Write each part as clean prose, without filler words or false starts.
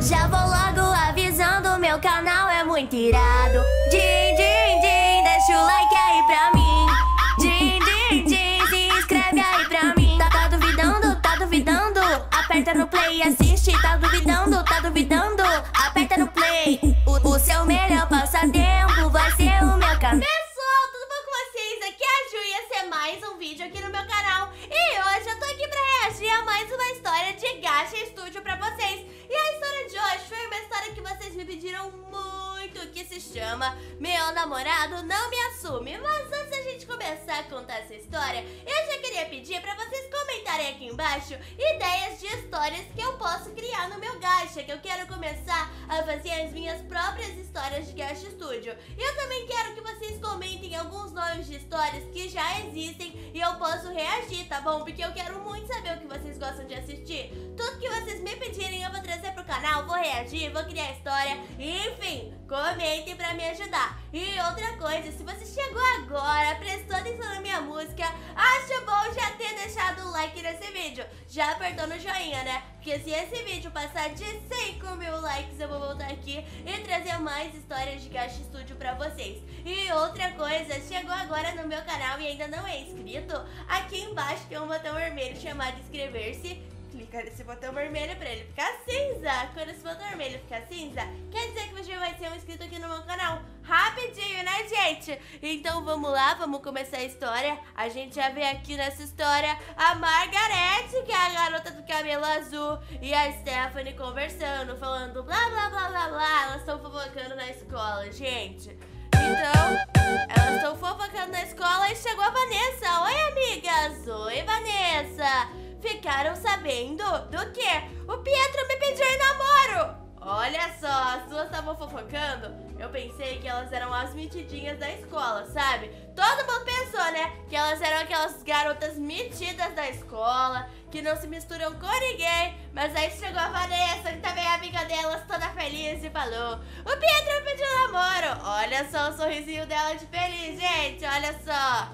Já vou logo avisando, meu canal é muito irado. Din, din, din, deixa o like aí pra mim. Din, din, din, se inscreve aí pra mim. Tá duvidando, tá duvidando? Aperta no play e assiste. Tá duvidando, aperta no play. O seu melhor passatempo vai ser o meu canal. Pessoal, tudo bom com vocês? Aqui é a Ju e esse é mais um vídeo aqui no meu canal. E hoje eu tô aqui pra reagir a mais uma história de Gacha Studio pra vocês. E a história de hoje foi uma história que vocês me pediram muito, que se chama Meu Namorado Não Me Assume. Mas antes da gente começar a contar essa história, eu já queria pedir pra vocês comentarem aqui embaixo ideias de histórias que eu posso criar no meu Gacha, que eu quero começar a fazer as minhas próprias histórias de Gacha Studio. E eu também quero que vocês comentem alguns nomes de histórias que já existem e eu posso reagir, tá bom? Porque eu quero muito saber o que vocês gostam de assistir. Tudo que vocês me pedirem eu vou trazer pro canal, vou reagir, vou criar história, enfim, comentem pra me ajudar. E outra coisa, se você chegou agora, prestou atenção na minha música, acho bom já ter deixado o like nesse vídeo, já apertou no joinha, né? Porque se esse vídeo passar de 5.000 likes, eu vou voltar aqui e trazer mais histórias de Gacha Studio pra vocês. E outra coisa, chegou agora no meu canal e ainda não é inscrito, aqui embaixo tem um botão vermelho chamado inscrever-se. Clica nesse botão vermelho pra ele ficar cinza. Quando esse botão vermelho ficar cinza, quer dizer que você vai ser um inscrito aqui no meu canal. Rapidinho, né, gente? Então vamos lá, vamos começar a história. A gente já vê aqui nessa história a Margarete, que é a garota do cabelo azul, e a Stephanie conversando, falando blá blá blá blá blá. Elas estão fofocando na escola, gente. Então, elas estão fofocando na escola e chegou a Vanessa. Oi, amigas. Oi, Vanessa. Ficaram sabendo do quê? O Pietro me pediu em namoro. Olha só, as duas estavam fofocando. Eu pensei que elas eram as metidinhas da escola, sabe? Todo mundo pensou, né? Que elas eram aquelas garotas metidas da escola, que não se misturam com ninguém. Mas aí chegou a Vanessa, que também é amiga delas, toda feliz, e falou: o Pietro me pediu namoro. Olha só o sorrisinho dela de feliz, gente, olha só.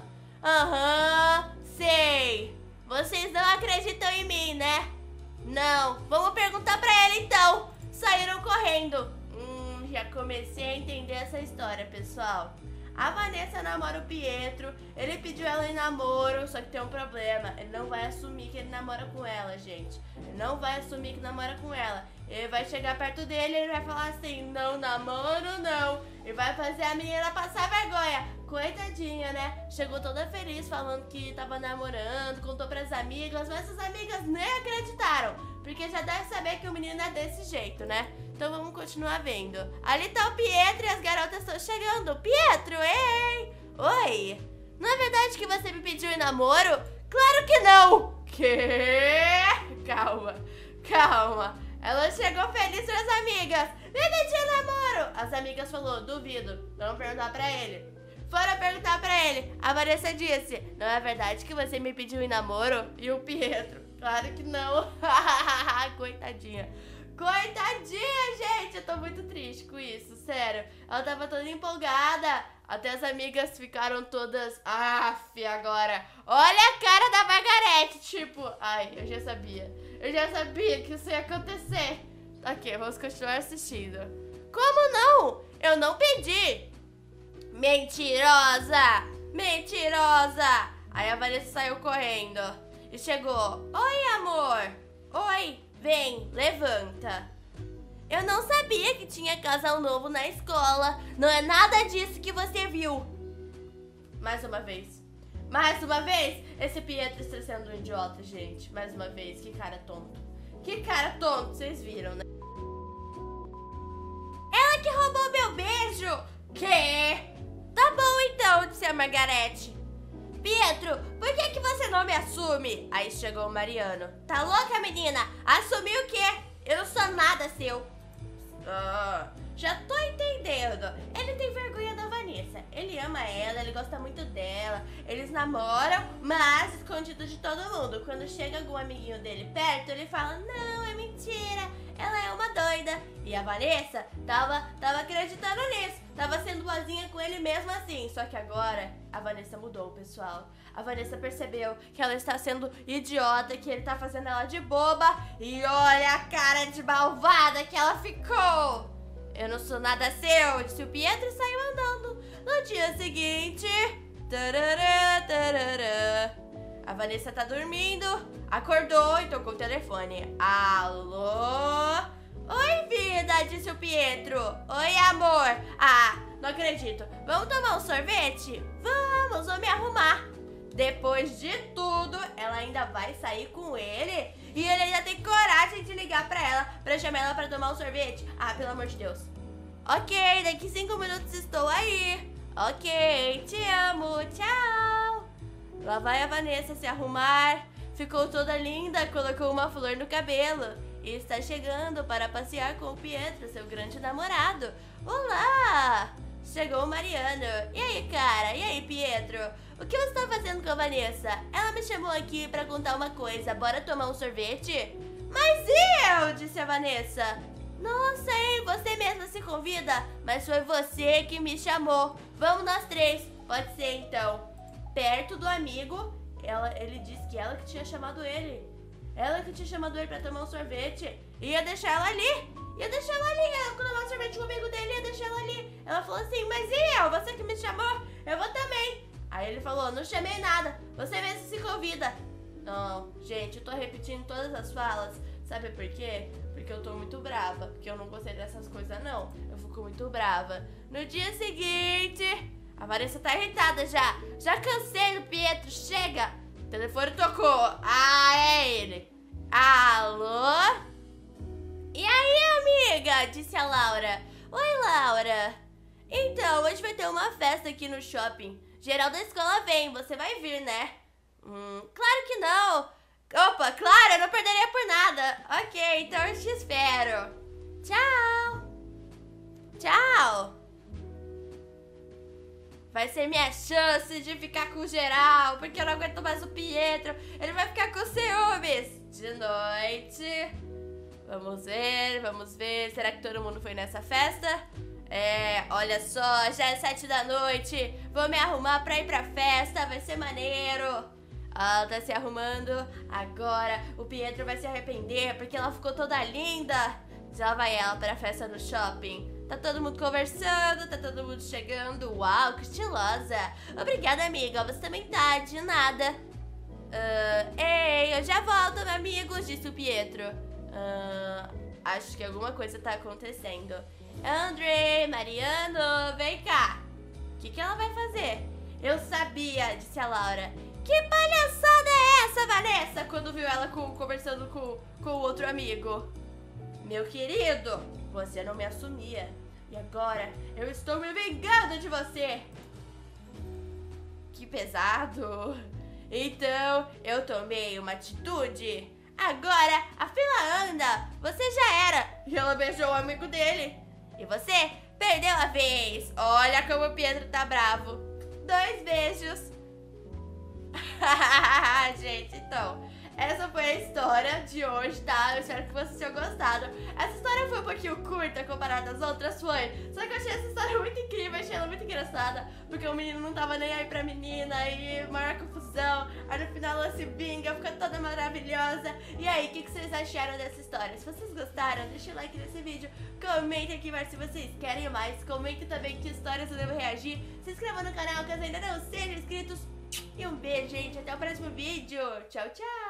Aham, sei. Vocês não acreditam em mim, né? Não. Vamos perguntar pra ele, então. Saíram correndo. Já comecei a entender essa história, pessoal. A Vanessa namora o Pietro. Ele pediu ela em namoro, só que tem um problema. Ele não vai assumir que ele namora com ela, gente. Ele não vai assumir que namora com ela. Ele vai chegar perto dele e ele vai falar assim: não namoro, não. E vai fazer a menina passar vergonha. Coitadinha, né? Chegou toda feliz falando que tava namorando, contou pras amigas, mas as amigas nem acreditaram, porque já deve saber que o menino é desse jeito, né? Então vamos continuar vendo. Ali tá o Pietro e as garotas estão chegando. Pietro, ei! Oi! Não é verdade que você me pediu em namoro? Claro que não! Que? Calma, calma. Ela chegou feliz pras amigas. Me pediu namoro! As amigas falaram: duvido, vamos perguntar pra ele. Foram perguntar pra ele. A Vanessa disse: não é verdade que você me pediu em namoro? E o Pietro: claro que não. Coitadinha. Coitadinha, gente. Eu tô muito triste com isso, sério. Ela tava toda empolgada. Até as amigas ficaram todas: aff, agora. Olha a cara da Margarete. Tipo, ai, eu já sabia. Eu já sabia que isso ia acontecer. Ok, vamos continuar assistindo. Como não? Eu não pedi. Mentirosa! Mentirosa! Aí a Vanessa saiu correndo e chegou. Oi, amor! Oi, vem, levanta. Eu não sabia que tinha casal novo na escola. Não é nada disso que você viu. Mais uma vez. Mais uma vez. Esse Pietro está sendo um idiota, gente. Mais uma vez, que cara tonto. Que cara tonto, vocês viram, né? Ela que roubou meu beijo! Quê? Tá bom então, disse a Margarete. Pietro, por que você não me assume? Aí chegou o Mariano. Tá louca, menina? Assumir o quê? Eu não sou nada seu. Já tô entendendo. Ele tem vergonha da Vanessa. Ele ama ela, ele gosta muito dela. Eles namoram, mas escondido de todo mundo. Quando chega algum amiguinho dele perto, ele fala: não, é mentira, ela é uma doida. E a Vanessa tava acreditando nisso. Tava sendo boazinha com ele mesmo assim. Só que agora A Vanessa mudou, pessoal. A Vanessa percebeu que ela está sendo idiota, que ele tá fazendo ela de boba. E olha a cara de malvada que ela ficou. Eu não sou nada seu, disse o Pietro e saiu andando. No dia seguinte... Tarará, tarará. A Vanessa tá dormindo, acordou e tocou o telefone. Alô? Oi, vida, disse o Pietro. Oi, amor. Ah, não acredito. Vamos tomar um sorvete? Vamos me arrumar. Depois de tudo, ela ainda vai sair com ele? E ele ainda tem coragem de ligar pra ela, pra chamar ela pra tomar um sorvete? Ah, pelo amor de Deus. Ok, daqui 5 minutos estou aí. Ok, te amo, tchau. Lá vai a Vanessa se arrumar. Ficou toda linda, colocou uma flor no cabelo. E está chegando para passear com o Pietro, seu grande namorado. Olá! Chegou o Mariano. E aí, cara? E aí, Pietro? O que você está fazendo com a Vanessa? Ela me chamou aqui para contar uma coisa. Bora tomar um sorvete? Mas e eu? Disse a Vanessa. Não sei, você mesma se convida, mas foi você que me chamou. Vamos nós três. Pode ser, então. Perto do amigo, ele disse que ela que tinha chamado ele. Ela que tinha chamado ele pra tomar um sorvete. Ia deixar ela ali. Ela tomar um sorvete com o amigo dele, ia deixar ela ali. Ela falou assim, mas e eu? Você que me chamou? Eu vou também. Aí ele falou, não chamei nada. Você mesmo se convida. Não, gente, eu tô repetindo todas as falas. Sabe por quê? Porque eu tô muito brava. Porque eu não gostei dessas coisas, não. Eu fico muito brava. No dia seguinte, a Vanessa tá irritada já. Já cansei do Pietro, chega. O telefone tocou. Ah, é ele. Alô? E aí, amiga? Disse a Laura. Oi, Laura. Então, hoje vai ter uma festa aqui no shopping. Geral da escola vem, você vai vir, né? Claro que não. Opa, claro, eu não perderia por nada. Ok, então eu te espero. Tchau. Tchau. Vai ser minha chance de ficar com geral, porque eu não aguento mais o Pietro. Ele vai ficar com ciúmes. De noite. Vamos ver. Será que todo mundo foi nessa festa? Olha só, já é 7 da noite. Vou me arrumar pra ir pra festa, vai ser maneiro. Ela tá se arrumando. Agora o Pietro vai se arrepender porque ela ficou toda linda. Já vai ela pra festa no shopping. Tá todo mundo conversando, tá todo mundo chegando. Uau, que estilosa. Obrigada, amiga, você também tá, de nada. Ei, eu já volto, meu amigo, disse o Pietro. Acho que alguma coisa tá acontecendo. André, Mariano, vem cá. O que ela vai fazer? Eu sabia, disse a Laura. Que palhaçada é essa, Vanessa? Quando viu ela conversando com o outro amigo. Meu querido, você não me assumia. E agora eu estou me vingando de você. Que pesado. Então eu tomei uma atitude. Agora a fila anda. Você já era. E ela beijou o amigo dele. E você perdeu a vez. Olha como o Pietro tá bravo. 2 beijos. Gente, então, essa foi a história de hoje, tá? Eu espero que vocês tenham gostado. Essa história foi um pouquinho curta comparada às outras, foi. Só que eu achei essa história muito incrível, achei ela muito engraçada. Porque o menino não tava nem aí pra menina e maior confusão. Aí no final ela se vinga, fica toda maravilhosa. E aí, o que vocês acharam dessa história? Se vocês gostaram, deixa o like nesse vídeo. Comentem aqui embaixo se vocês querem mais. Comentem também que histórias eu devo reagir. Se inscreva no canal caso ainda não sejam inscritos. E um beijo, gente. Até o próximo vídeo. Tchau, tchau.